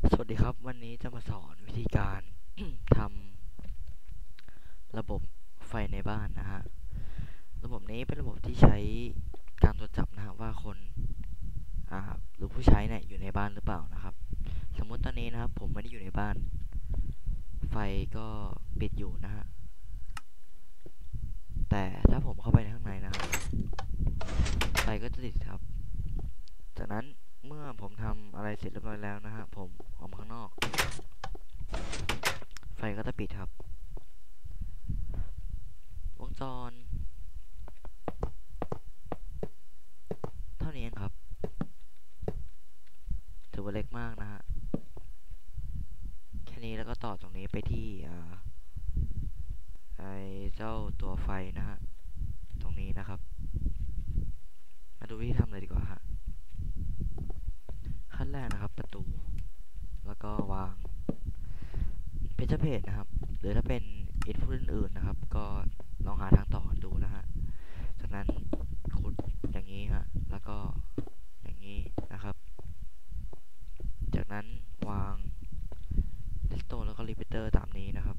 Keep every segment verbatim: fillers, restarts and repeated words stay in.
สวัสดีครับวันนี้จะมาสอนวิธีการ ทำระบบไฟในบ้านนะฮะระบบนี้เป็นระบบที่ใช้การตรวจจับนะฮะว่าคนอ่าหรือผู้ใช้เนี่ยอยู่ในบ้านหรือเปล่านะครับสมมติตอนนี้นะครับผมไม่ได้อยู่ในบ้านไฟก็ปิดอยู่นะฮะแต่ถ้าผมเข้าไปในข้างในนะครับไฟก็จะติดครับจากนั้นเมื่อผมทำอะไรเสร็จเรียบร้อยแล้วนะฮะผมออกมาข้างนอกไฟก็จะปิดครับวงจรเท่านี้เองครับถือว่าเล็กมากนะฮะแค่นี้แล้วก็ต่อตรงนี้ไปที่อ่าไอเจ้าตัวไฟนะฮะตรงนี้นะครับมาดูวิธีทำเลยดีกว่าฮะขั้นแรกนะครับประตูแล้วก็วางเพจเพจนะครับหรือถ้าเป็นอินพุตอื่นๆนะครับก็ลองหาทางต่อดูนะฮะจากนั้นขุดอย่างนี้ฮะแล้วก็อย่างนี้นะครับจากนั้นวางเลสโตนแล้วก็รีพิเตอร์ตามนี้นะครับ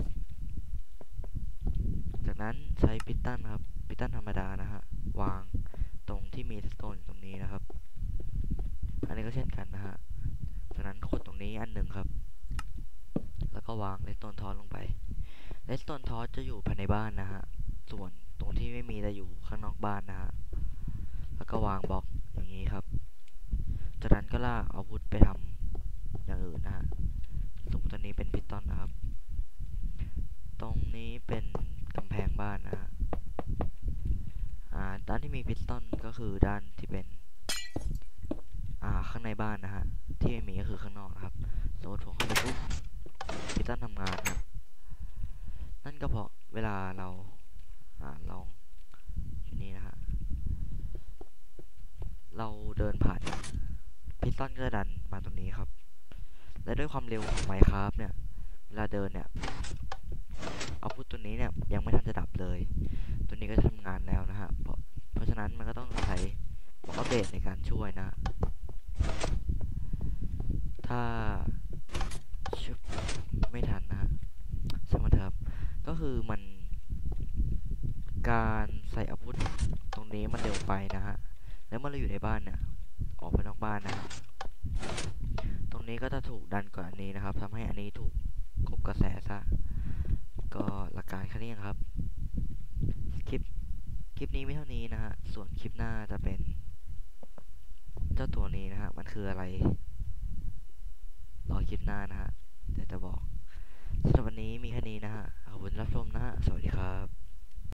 จากนั้นใช้พิตตันครับพิตตันธรรมดานะฮะวางตรงที่มีเลสโตนตรงนี้นะครับอันนี้ก็เช่นกันนะฮะจากนั้นขุดตรงนี้อันหนึ่งครับแล้วก็วางเลสโตนทอสลงไปเลสโตนทอสจะอยู่ภายในบ้านนะฮะส่วนตรงที่ไม่มีจะอยู่ข้างนอกบ้านนะฮะแล้วก็วางบล็อกอย่างนี้ครับจากนั้นก็ลากอาวุธไปทำอย่างอื่นนะฮะสมมติตอนนี้เป็นพิสตอนนะครับตรงนี้เป็นกำแพงบ้านนะฮะอ่าด้านที่มีพิสตอนก็คือด้านที่เป็นอ่าข้างในบ้านนะฮะที่ไม่มีก็คือข้างนอกนะครับสมมติผมเข้าไปปุ๊บพิสตอนทำงานนะนั่นก็เพราะเวลาเราอ่าลองอยู่นี่นะฮะเราเดินผ่านพิสตอนก็จะดันมาตรงนี้ครับและด้วยความเร็วของไมค์ครับเนี่ยเวลาเดินเนี่ยเอาพุทตัวนี้เนี่ยยังไม่ทันจะดับเลยตัวนี้ก็จะทำงานแล้วนะฮะเพราะเพราะฉะนั้นมันก็ต้องใช้บล็อกอัปเดตในการช่วยนะถ้าไม่ทันนะฮะสมมติครับก็คือมันการใส่อาวุธตรงนี้มันเร็วไปนะฮะแล้วเมื่อเราอยู่ในบ้านเนี่ยออกไปนอกบ้านนะฮะตรงนี้ก็จะถูกดันกว่าอันนี้นะครับทำให้อันนี้ถูกกบกระแสซะก็หลักการแค่นี้ครับคลิปคลิปนี้ไม่เท่านี้นะฮะส่วนคลิปหน้าจะเป็นเจ้าตัวนี้นะฮะมันคืออะไรรอคลิปหน้านะฮะเดี๋ยวจะบอกสำหรับวันนี้มีแค่นี้นะฮะขอบคุณรับชมนะฮะ